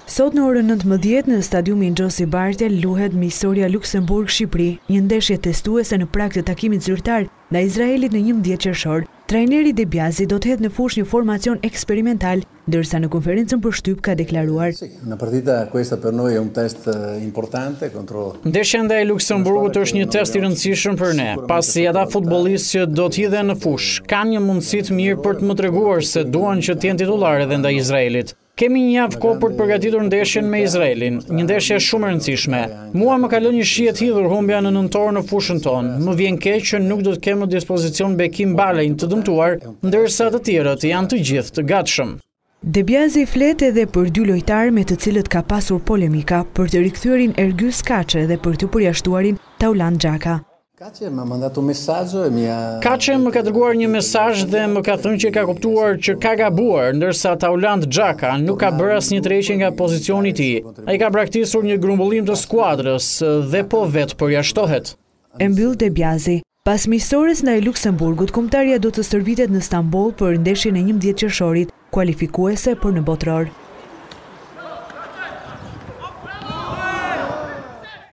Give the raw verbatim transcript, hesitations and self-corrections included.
Sot në orën nëntëmbëdhjetë në stadiumin Josy Barthel luhet miqësorja Luksemburg-Shqipëri, një ndeshje testuese në prag të takimit zyrtar ndaj Izraelit në njëmbëdhjetë qershor. Trajneri De Biasi do të hedhë në fushë një formacion eksperimental, ndërsa në konferencën për shtyp ka deklaruar. Ndeshja ndaj Luksemburgut është një test i rëndësishëm për ne, pasi ata futbollistë që do të hidhen në fushë kanë një mundësi të mirë për të më treguar se duan që të jenë titullarë edhe ndaj Izraelit. Kemi një javë kohë për të përgatitur ndeshjen me Izraelin, një ndeshje shumë e rëndësishme. Mua më ka lënë një shije të hidhur humbja në nëntor në fushën tonë. Më vjen keq që nuk do të kem në dispozicion bekim balejn të dëmtuar, ndërsa të tjerët janë të gjithë të gatshëm. De Biasi flet edhe për dy lojtarë me të cilët ka pasur polemika për të rikthyerin Ergjys Kaçe dhe për të përjashtuarin Taulant Xhaka. Kaçe më ka dërguar një mesazh dhe më ka thënë që ka kuptuar që ka gabuar, ndërsa Taulant Xhaka nuk ka bërë asnjë tërheqje nga pozicioni i tij. Ai ka braktisur një grumbullim të skuadrës dhe po vetë përjashtohet. E mbyll De Biasi. Pas miqësores ndaj Luksemburgut, kombëtarja do të stërvitet në Stamboll për ndeshjen e njëmbëdhjetë qershorit, kualifikuese për në botëror.